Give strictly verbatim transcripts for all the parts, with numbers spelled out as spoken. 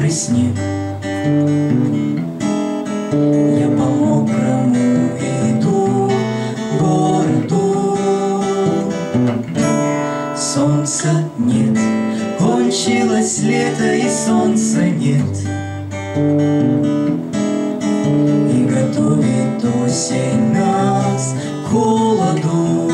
мокрый снег. Я по мокрому иду городу. Солнца нет, кончилось лето и солнца нет. И готовит осень нас к холоду.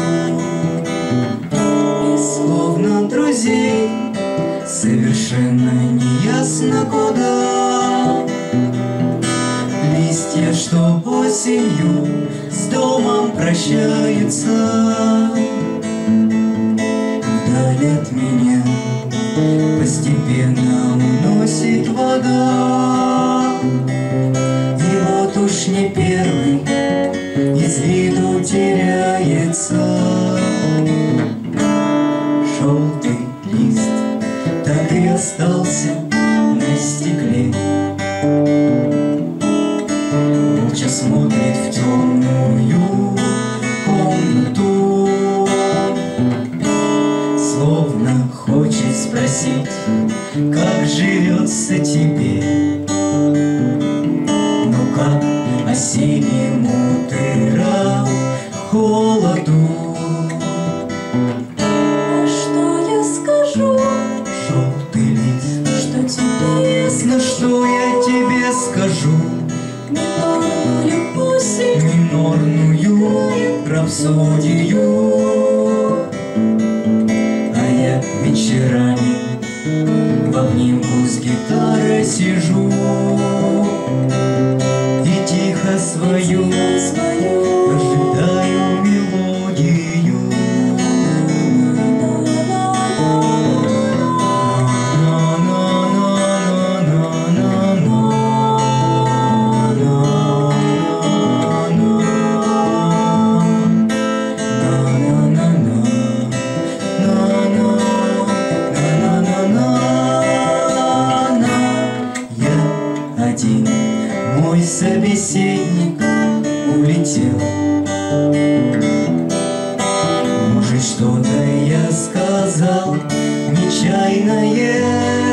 И словно друзей совершенно неясно куда. Листья, что осенью с домом прощаются. Вдаль от меня постепенно уносит вода. И вот уж не первый из виду теряется. Желтый лист так и остался на стекле. Молча смотрит в темную комнату, словно хочет спросить, как живется тебе. Ну как осеннему утра холоду. А что я скажу? Желтый лист, Что тебе я ну скажу? что я тебе скажу? Минорную осень, Минорную рапсодию. А я вечерами в обнимку с гитарой сижу и тихо свою свою ожидаю мелодию. Один мой собеседник улетел. Может, что-то я сказал нечаянное,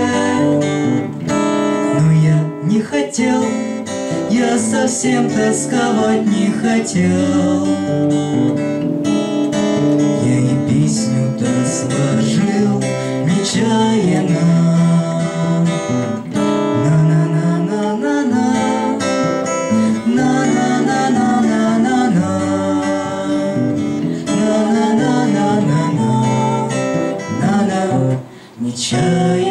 но я не хотел, я совсем тосковать не хотел. Я и песню-то сложил нечаянно. Нечаянно.